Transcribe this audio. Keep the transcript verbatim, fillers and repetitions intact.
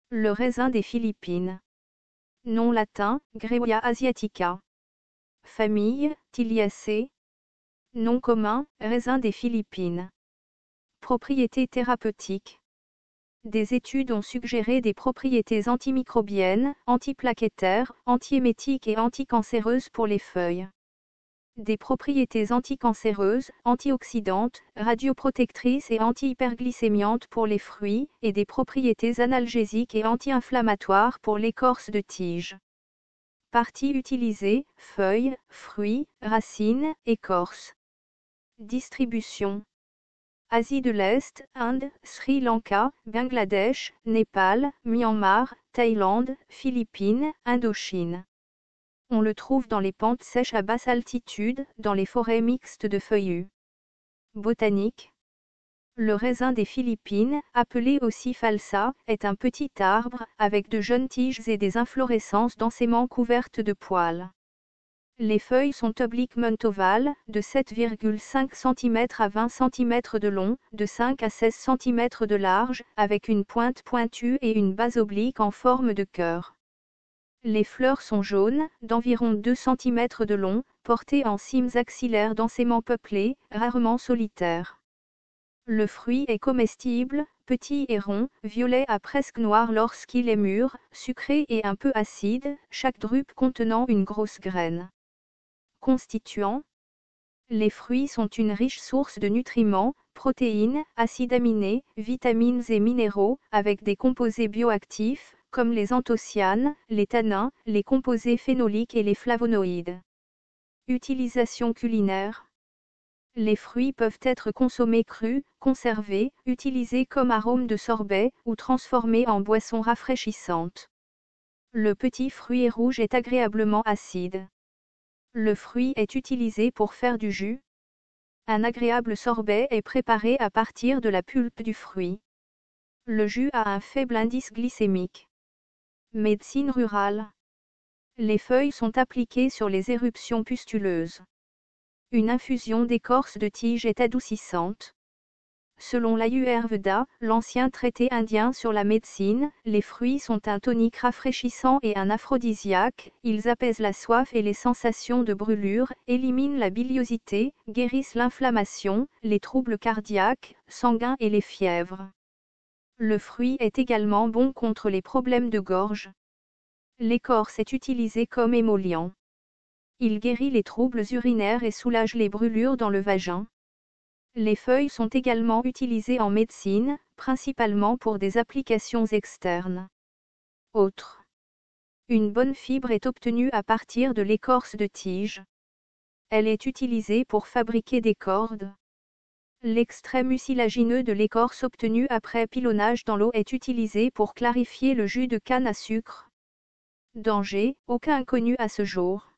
Le raisin des Philippines. Nom latin, Grewia asiatica. Famille, Tiliaceae. Nom commun, raisin des Philippines. Propriétés thérapeutiques. Des études ont suggéré des propriétés antimicrobiennes, antiplaquettaires, antiémétiques et anticancéreuses pour les feuilles. Des propriétés anticancéreuses, antioxydantes, radioprotectrices et anti-hyperglycémiantes pour les fruits, et des propriétés analgésiques et anti-inflammatoires pour l'écorce de tige. Parties utilisées, feuilles, fruits, racines, écorce. Distribution. Asie de l'Est, Inde, Sri Lanka, Bangladesh, Népal, Myanmar, Thaïlande, Philippines, Indochine. On le trouve dans les pentes sèches à basse altitude, dans les forêts mixtes de feuillus. Botanique. Le raisin des Philippines, appelé aussi falsa, est un petit arbre, avec de jeunes tiges et des inflorescences densément couvertes de poils. Les feuilles sont obliquement ovales, de sept virgule cinq centimètres à vingt centimètres de long, de cinq à seize centimètres de large, avec une pointe pointue et une base oblique en forme de cœur. Les fleurs sont jaunes, d'environ deux centimètres de long, portées en cimes axillaires densément peuplées, rarement solitaires. Le fruit est comestible, petit et rond, violet à presque noir lorsqu'il est mûr, sucré et un peu acide, chaque drupe contenant une grosse graine. Constituants. Les fruits sont une riche source de nutriments, protéines, acides aminés, vitamines et minéraux, avec des composés bioactifs, comme les anthocyanes, les tannins, les composés phénoliques et les flavonoïdes. Utilisation culinaire. Les fruits peuvent être consommés crus, conservés, utilisés comme arôme de sorbet, ou transformés en boissons rafraîchissantes. Le petit fruit rouge est agréablement acide. Le fruit est utilisé pour faire du jus. Un agréable sorbet est préparé à partir de la pulpe du fruit. Le jus a un faible indice glycémique. Médecine rurale. Les feuilles sont appliquées sur les éruptions pustuleuses. Une infusion d'écorce de tige est adoucissante. Selon l'Ayurveda, l'ancien traité indien sur la médecine, les fruits sont un tonique rafraîchissant et un aphrodisiaque, ils apaisent la soif et les sensations de brûlure, éliminent la biliosité, guérissent l'inflammation, les troubles cardiaques, sanguins et les fièvres. Le fruit est également bon contre les problèmes de gorge. L'écorce est utilisée comme émollient. Il guérit les troubles urinaires et soulage les brûlures dans le vagin. Les feuilles sont également utilisées en médecine, principalement pour des applications externes. Autres. Une bonne fibre est obtenue à partir de l'écorce de tige. Elle est utilisée pour fabriquer des cordes. L'extrait mucilagineux de l'écorce obtenu après pilonnage dans l'eau est utilisé pour clarifier le jus de canne à sucre. Danger, aucun connu à ce jour.